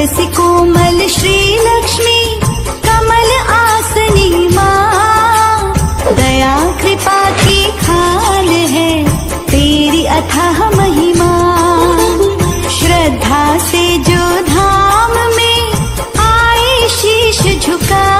सी कोमल श्री लक्ष्मी कमल आसनी माँ, दया कृपा की खान है तेरी अथाह महिमा। श्रद्धा से जो धाम में आए शीश झुका,